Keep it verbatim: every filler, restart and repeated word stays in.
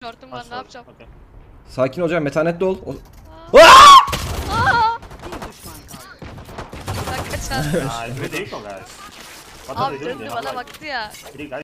Şortum var, ne yapacağım? Okay. Sakin olacaksın, metanetli ol. O... Aa! Bir düşman kaldı. Bak kaçar. Ah, it's Rico, guys. What are Abi they doing? döndü They're not bana like baktı ya. three guys.